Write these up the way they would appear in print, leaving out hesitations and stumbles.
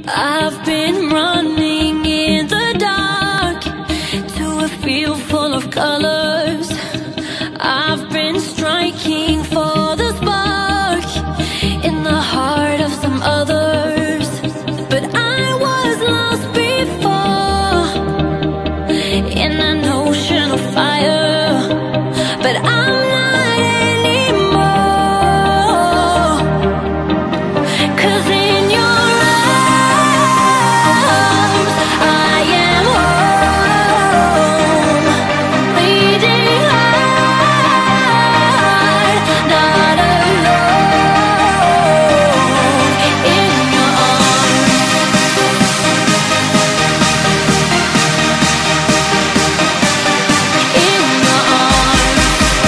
I've been running in the dark to a field full of colors. I've been striking for the spark in the heart of some others. But I was lost before in an ocean of fire. But I'm not anymore, 'cause in your arms I am home, bleeding heart, not alone. In your arms, in your arms.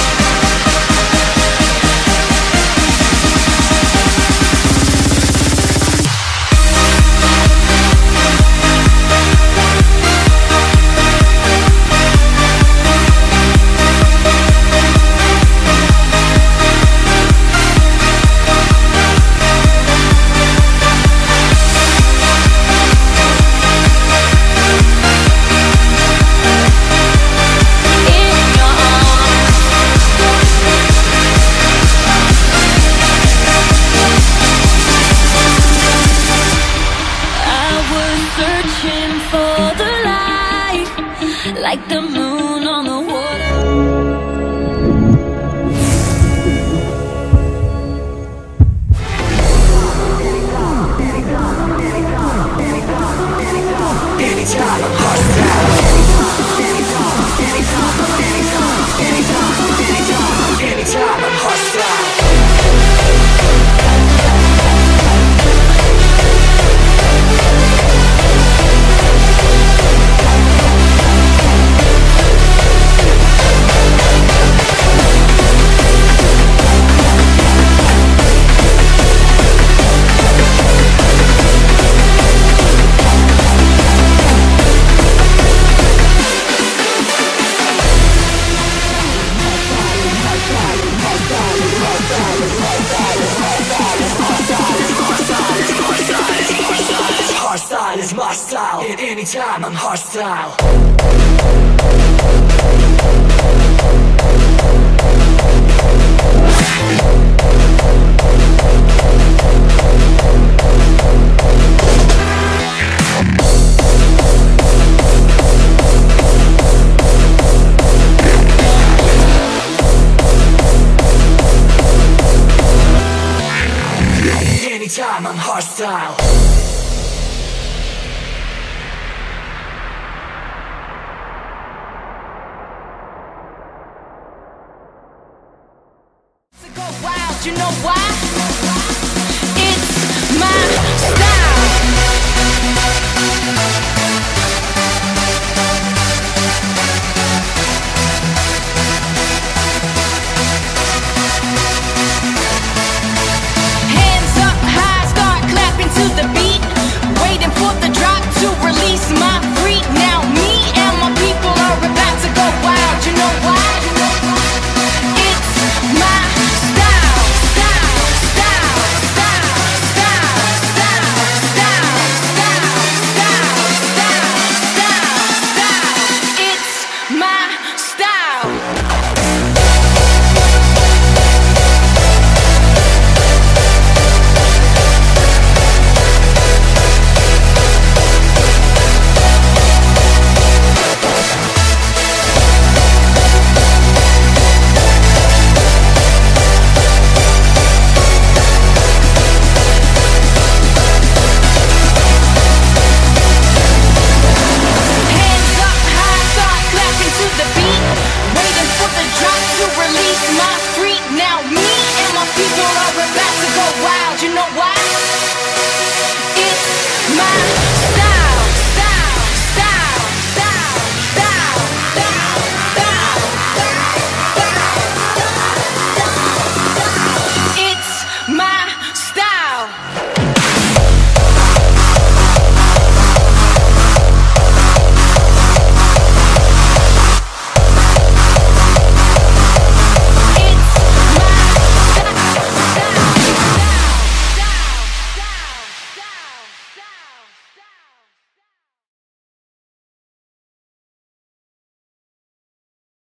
Searching for the light, like the moon on the water. Anytime I'm hostile. Anytime I'm hostile. Hardstyle is my style. Anytime I'm hardstyle. Anytime I'm hardstyle. You know why?